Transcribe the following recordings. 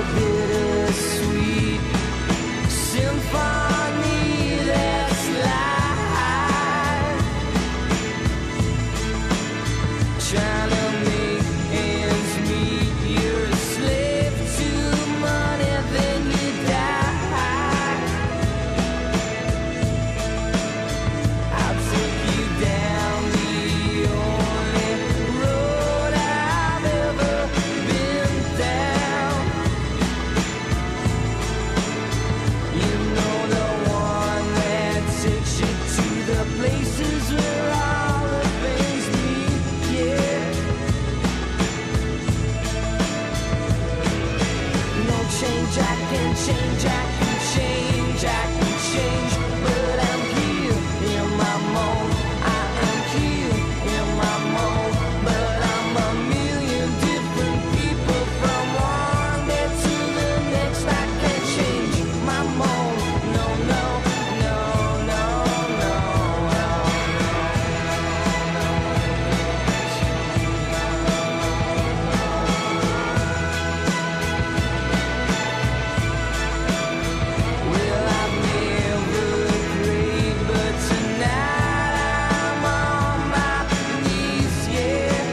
bittersweet symphony that's life. Trying to make ends meet, you're a slave to money, then you die. I'll take you down the only road I've ever been down. You know, the one that takes you to the places where all the things meet, yeah. No change, I can change, I can change, I can change, but I'm here in my mold. I am here in my mold, but I'm a million different people from one day to the next. I can't change my mold. No, no, no, no, no, no, well, I've never prayed, but tonight I'm on my knees, yeah.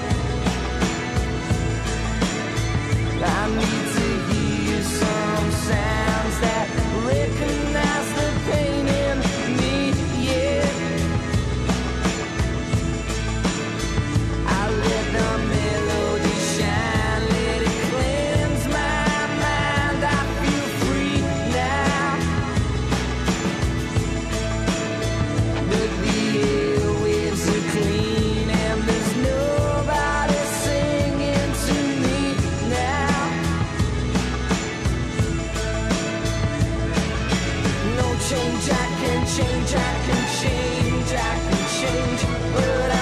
I need to hear some sounds that recognize the pain in me, yeah. I let the melody shine, let it cleanse my mind. I feel free now, but the airwaves are clean and there's nobody singing to me now. No change, I can change, I can change, I can change, but